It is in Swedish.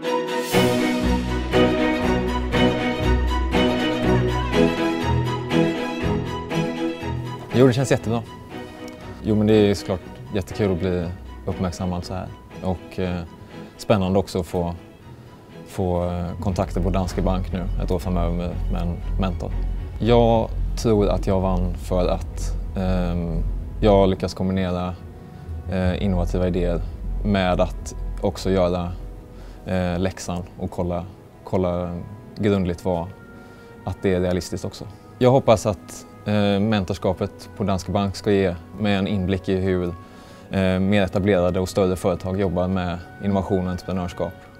Jo, det känns jättebra. Jo, men det är såklart jättekul att bli uppmärksammad så här. Och spännande också att få kontakter på Danske Bank nu ett år framöver med en mentor. Jag tror att jag vann för att jag lyckas kombinera innovativa idéer med att också göra läxan och kolla grundligt att det är realistiskt också. Jag hoppas att mentorskapet på Danske Bank ska ge mig en inblick i hur mer etablerade och större företag jobbar med innovation och entreprenörskap.